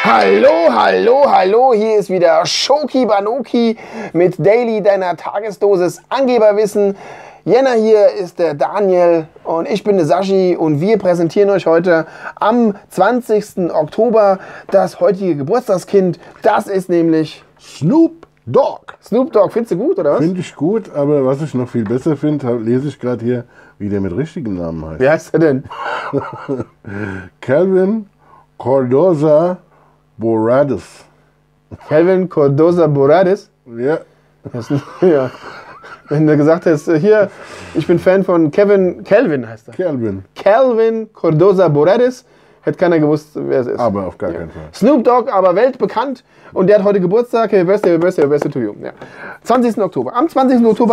Hallo, hallo, hallo, hier ist wieder Shoki Banoki mit Daily, deiner Tagesdosis Angeberwissen. Jena hier ist der Daniel und ich bin der Sashi und wir präsentieren euch heute am 20. Oktober das heutige Geburtstagskind. Das ist nämlich Snoop Dogg. Snoop Dogg. Findest du gut, oder was? Finde ich gut, aber was ich noch viel besser finde, lese ich gerade hier, wie der mit richtigem Namen heißt. Wie heißt er denn? Calvin Cordoza Borades. Calvin Cordoza Borades? Ja. Ja. Wenn du gesagt hast, hier, ich bin Fan von Calvin heißt er. Calvin Cordoza Borades. Hätte keiner gewusst, wer es ist. Aber auf gar keinen Fall. Snoop Dogg, aber weltbekannt. Und der hat heute Geburtstag. Happy Birthday to you. Ja. 20. Oktober. Am 20. Oktober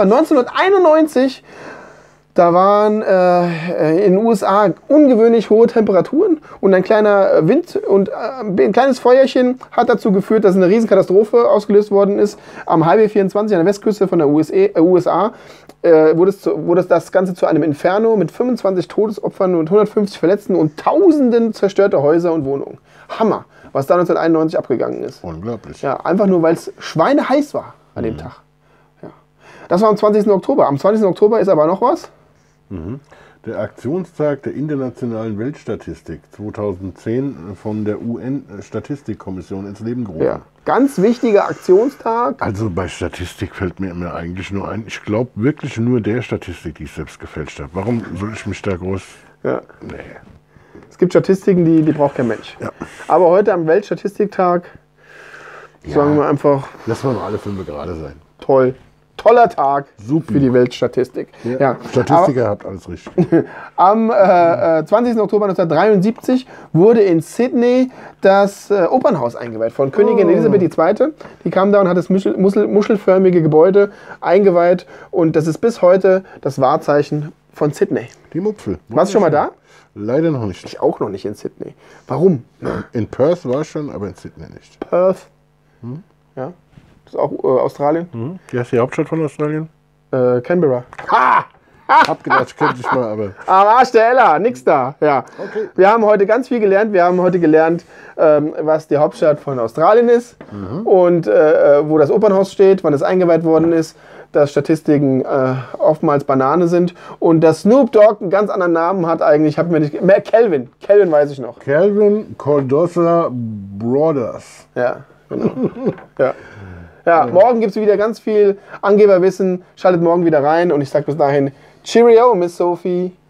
1991, da waren in den USA ungewöhnlich hohe Temperaturen und ein kleiner Wind und ein kleines Feuerchen hat dazu geführt, dass eine Riesenkatastrophe ausgelöst worden ist. Am Highway 24 an der Westküste von der USA wurde das Ganze zu einem Inferno mit 25 Todesopfern und 150 Verletzten und tausenden zerstörter Häuser und Wohnungen. Hammer, was da 1991 abgegangen ist. Unglaublich. Ja, einfach nur, weil es schweineheiß war an dem Tag. Ja. Das war am 20. Oktober. Am 20. Oktober ist aber noch was. Der Aktionstag der Internationalen Weltstatistik 2010 von der UN-Statistikkommission ins Leben gerufen. Ja. Ganz wichtiger Aktionstag. Also bei Statistik fällt mir immer eigentlich nur ein, ich glaube wirklich nur der Statistik, die ich selbst gefälscht habe. Warum soll ich mich da groß... Ja. Nee. Es gibt Statistiken, die braucht kein Mensch. Ja. Aber heute am Weltstatistiktag sagen wir einfach... Lass mal alle 5 gerade sein. Toll. Toller Tag Super. für die Weltstatistik. Ja. Ja. Statistiker habt alles richtig. Am 20. Oktober 1973 wurde in Sydney das Opernhaus eingeweiht von Königin Elisabeth II. Die kam da und hat das muschelförmige Gebäude eingeweiht. Und das ist bis heute das Wahrzeichen von Sydney. Die Mupfel. Warst du schon mal da? Leider noch nicht. Ich auch noch nicht in Sydney. Warum? In Perth war ich schon, aber in Sydney nicht. Perth. Ja. Das ist auch Australien. Wie heißt die Hauptstadt von Australien? Canberra. Hab gedacht, ich könnte dich mal, aber... Am Arsch der Ella, nix da. Ja. Okay. Wir haben heute ganz viel gelernt. Wir haben heute gelernt, was die Hauptstadt von Australien ist und wo das Opernhaus steht, wann es eingeweiht worden ist, dass Statistiken oftmals Banane sind und dass Snoop Dogg einen ganz anderen Namen hat eigentlich. Hab mir nicht mehr Calvin weiß ich noch. Calvin Cordoza Brothers. Ja, genau. Ja, morgen gibt es wieder ganz viel Angeberwissen. Schaltet morgen wieder rein und ich sage bis dahin Cheerio, Miss Sophie.